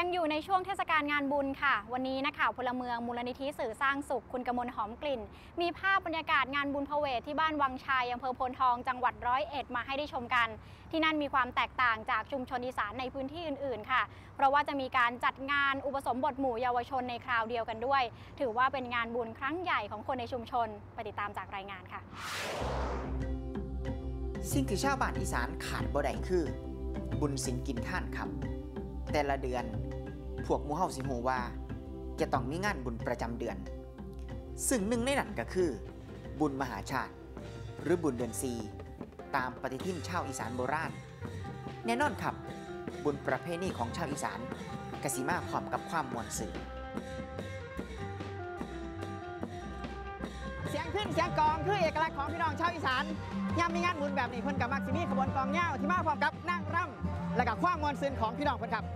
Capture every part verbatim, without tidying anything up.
ยังอยู่ในช่วงเทศกาลงานบุญค่ะวันนี้นักข่าวพลเมืองมูลนิธิสื่อสร้างสุขคุณกมลหอมกลิ่นมีภาพบรรยากาศงานบุญพเวทที่บ้านวังชัยอำเภอโพนทองจังหวัดร้อยเอ็ดมาให้ได้ชมกันที่นั่นมีความแตกต่างจากชุมชนอีสานในพื้นที่อื่นๆค่ะเพราะว่าจะมีการจัดงานอุปสมบทหมู่เยาวชนในคราวเดียวกันด้วยถือว่าเป็นงานบุญครั้งใหญ่ของคนในชุมชนไปติดตามจากรายงานค่ะสิ่งที่ชาวบ้านอีสานขาดบ่ได้คือบุญศีลกินท่านครับแต่ละเดือนพวกหมู่เฮาสิฮู้ว่าจะต้องมีงานบุญประจำเดือนซึ่งหนึ่งในนั้นก็คือบุญมหาชาติหรือบุญเดือนสี่ตามปฏิทินชาวอีสานโบราณแน่นอนครับบุญประเพณีของชาวอีสานกสิมาพร้อมกับความม่วนซื่นเสียงขึ้นเสียงกองคือเอกลักษณ์ของพี่น้องชาวอีสานยามมีงานบุญแบบนี้เพิ่นกับมักสิมีขบวนกองเหย้าที่มาพร้อมกับนั่งร่ำและกับความม่วนซื่นของพี่น้องเพิ่นครับ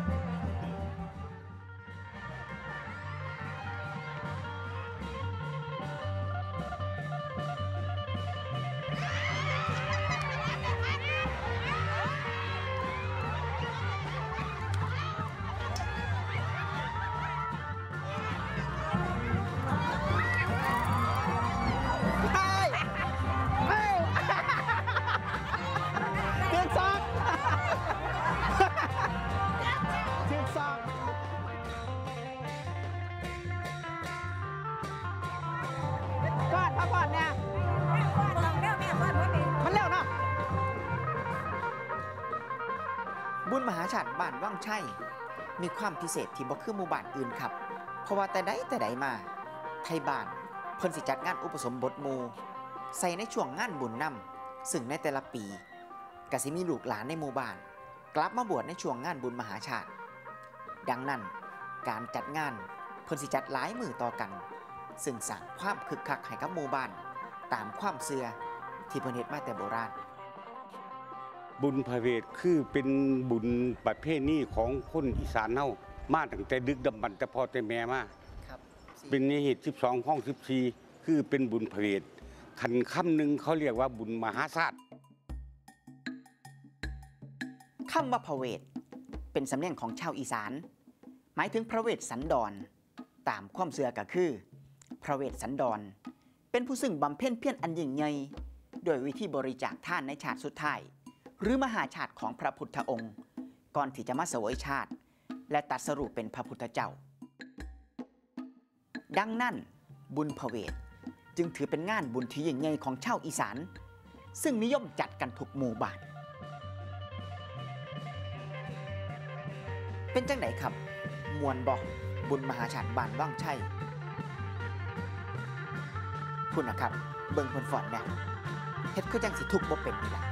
บุญมหาชาติบ้านวังชัยมีความพิเศษที่บ่คือหมู่บ้านอื่นครับเพราะว่าแต่ใดแต่ใดมาไทยบ้านเพิ่นสิจัดงานอุปสมบทหมู่ใส่ในช่วงงานบุญนำซึ่งในแต่ละปีก็สิมีลูกหลานในหมู่บ้านกลับมาบวชในช่วงงานบุญมหาชาติดังนั้นการจัดงานเพิ่นสิจัดหลายมื้อต่อกันซึ่งสร้างความคึกคักให้กับหมู่บ้านตามความเชื่อที่เพิ่นเฮ็ดมาแต่โบราณบุญพระเวทคือเป็นบุญประเพณีของคนอีสานเฮามาตั้งแต่ดึกดำบรรพ์แต่พ่อแต่แม่มาเป็นในเหตุสิบสองข้องสิบสี่คือเป็นบุญพระเวทขันคำหนึ่งเขาเรียกว่าบุญมหาชาติคำว่าพระเวทเป็นสำเนียงของชาวอีสานหมายถึงพระเวทสันดรตามความเชื่อก็คือพระเวทสันดรเป็นผู้ซึ่งบำเพ็ญเพียรอันยิ่งใหญ่โดยวิธีบริจาคทานในชาติสุดท้ายหรือมหาชาติของพระพุทธองค์ก่อนที่จะมาเสวยชาติและตรัสรู้เป็นพระพุทธเจ้าดังนั้นบุญพระเวทจึงถือเป็นงานบุญที่ยิ่งใหญ่ของชาวอีสานซึ่งนิยมจัดกันทุกหมู่บ้านเป็นจังไหนครับมวลบอกบุญมหาชาติบ้านวังชัยพูดนะครับเบิ่งคนฝอนเนี่ยเฮ็ดคือจังสิทุกบ่เป็นนี่ล่ะ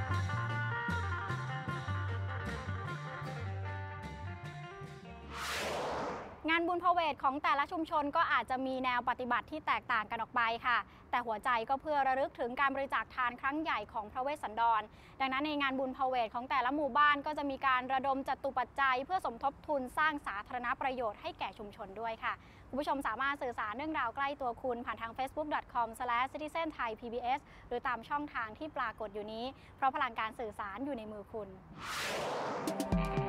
งานบุญพเวทของแต่ละชุมชนก็อาจจะมีแนวปฏิบัติที่แตกต่างกันออกไปค่ะแต่หัวใจก็เพื่อระลึกถึงการบริจาคทานครั้งใหญ่ของพระเวสสันดรดังนั้นในงานบุญพเวทของแต่ละหมู่บ้านก็จะมีการระดมจตุปัจจัยเพื่อสมทบทุนสร้างสาธารณประโยชน์ให้แก่ชุมชนด้วยค่ะคุณผู้ชมสามารถสื่อสารเรื่องราวใกล้ตัวคุณผ่านทาง เฟซบุ๊ก ดอท คอม สแลช ซิติเซน ไทย พี บี เอส หรือตามช่องทางที่ปรากฏอยู่นี้เพราะพลังการสื่อสารอยู่ในมือคุณ